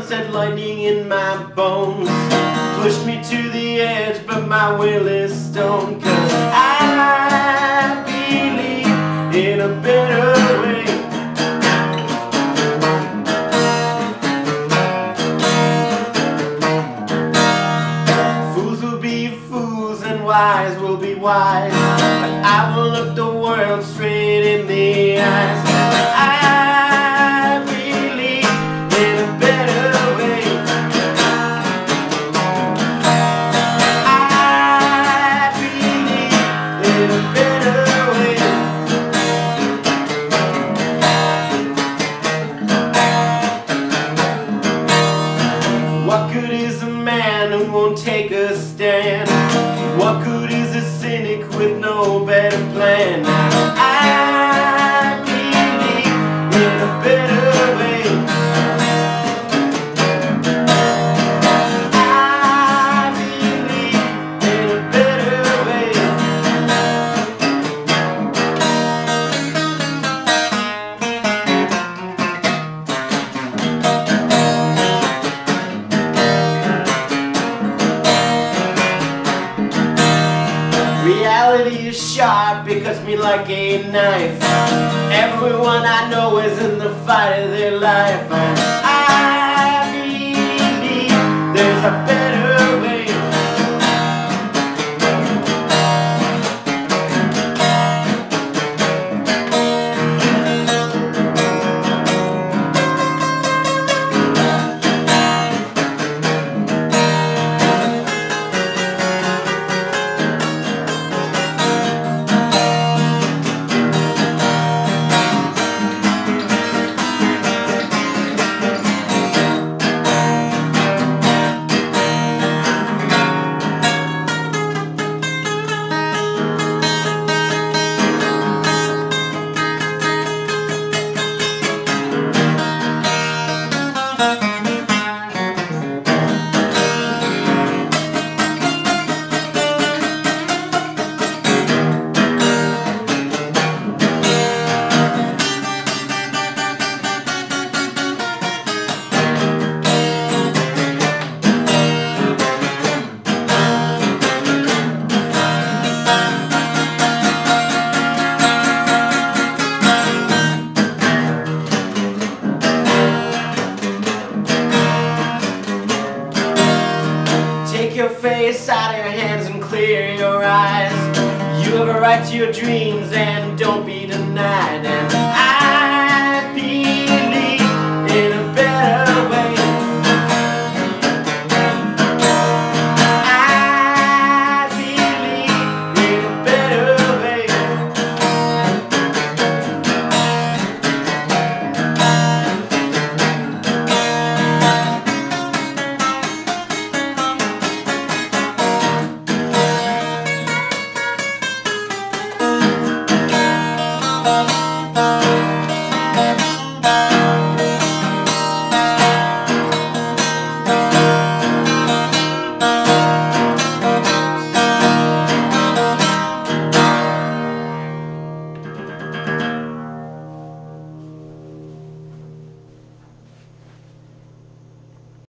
set lightning in my bones. Push me to the edge, but my will is stone. 'Cause I believe in a better way. Fools will be fools and wise will be wise, but I will look the world straight in the eyes. I believe in a better way. I believe in a better way. What good is a man who won't take a stand? What good is a cynic with no better plan? I believe in a better way. I believe in a better way. Reality is sharp, it cuts me like a knife. Everyone I know is in the fight of their life. And I believe there's a better way. Take your face out of your hands and clear your eyes. You have a right to your dreams and don't be denied. And